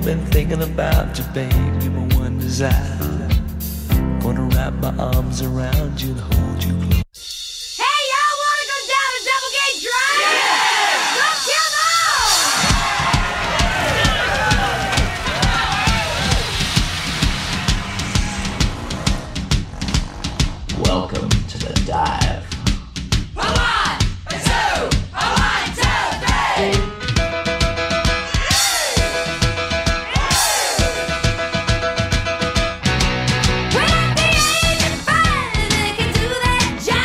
been thinking about you, babe. You're my one desire. Gonna wrap my arms around you and hold you close. Hey, y'all wanna go down to Double Gate Drive? Yeah! Let's go! Welcome to the dive. A one, a two, three. When at the age of 5, they can do that job.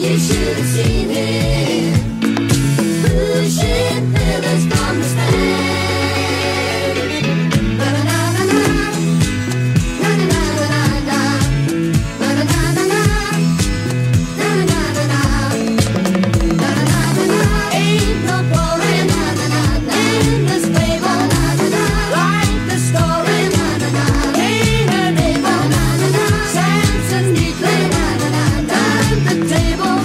you should have seen him pushing pillars from the stand. Ain't no glory in this fable, like the story, ain't a neighbor. Samson neatly turned the table.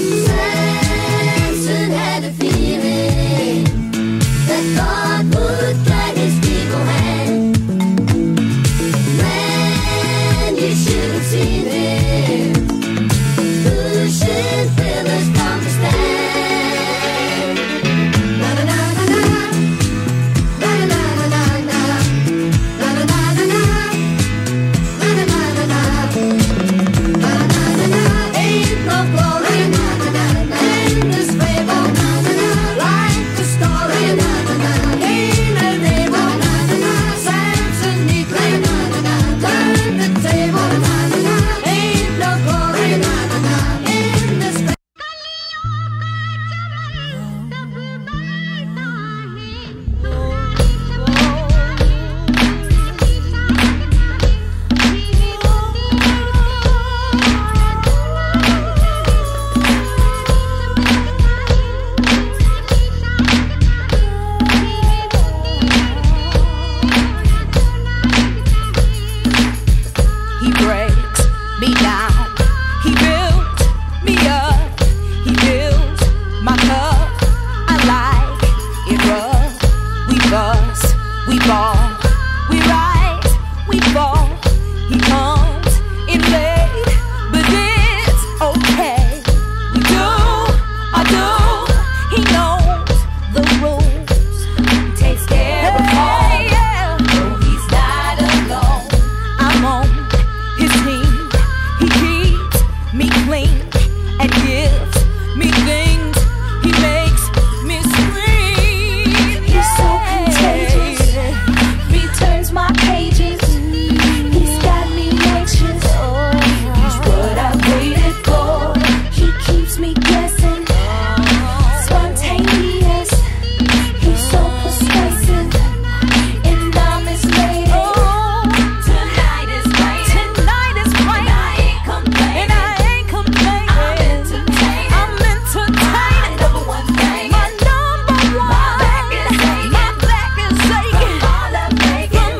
Samson had a feeling that God would guide his feeble hand. Man, you should have seen him pushing pillars from the stand. Ain't no glory in this fable, like the story, ain't a neighbor. Samson neatly turned the table. Ain't no glory in this fable. He breaks me down, he builds me up, he fills my cup. I like it rough. We fuss, we ball, we rise, we fall. He comes in late, but it's okay. We do our do, he knows the rules. He takes care of all, no, he's not alone. I'm on his team, he keeps me clean and gives me things. He makes me scream. He's so contagious, he turns my pages. He's got me anxious. He's what I waited for. He keeps me guessing. Spontaneous, he's so persuasive, and I'm his lady. Tonight is raining, and I ain't complaining, I'm entertaining, my number one, my back is aching, from all I'm making,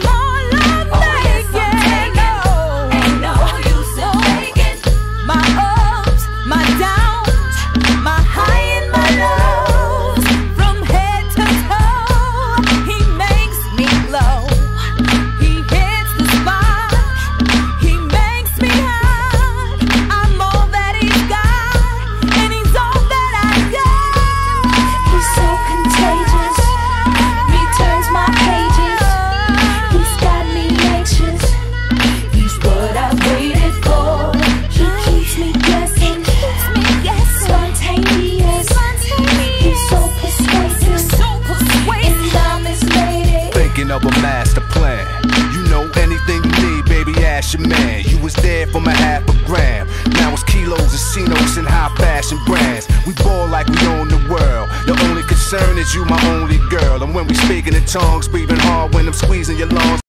ain't no use in faking. My ups, my downs, my high and my lows, from head to toe, he makes me glow. He hits the spot, he makes me hot. I'm all that he's got, and he's all that I got. He's so contagious, he turns my pages. He's got me anxious. He's what I waited for. He keeps me guessing. Spontaneous, he's so persuasive, and I'm his lady. Thinking of a master plan. You know anything you need, baby, ask your man. You was there for my $1/2 Now it's kilos and C-notes and high fashion brands. We ball like we own the world. The only concern is you, my only girl. And when we speaking in tongues, breathing hard when I'm squeezing your lungs.